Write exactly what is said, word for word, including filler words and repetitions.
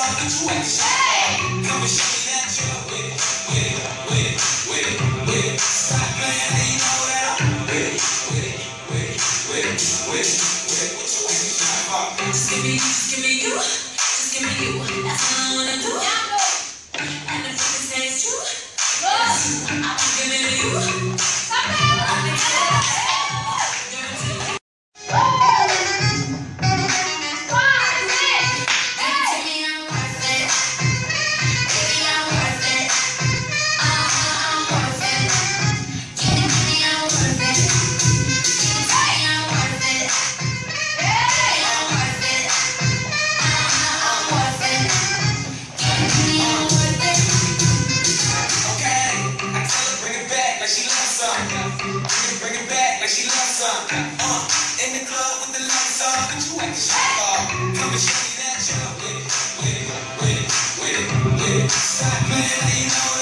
but you ain't shy. Come and show me that you're with it, with it, with it, with it, with it. Stop playing, and you know that I'm with it, with it, with it, with it, with it, with it. What you ain't shy for? Just give me, just give me you, just give me you. That's what I wanna do. And if you say it's true, I'm giving it to you. Stop it. Bring it back like she loves some. Uh, in the club with the lights on, but you ain't shy. Come and show me that you're with it, with it, with it, with it, with it. Stop playing, you know.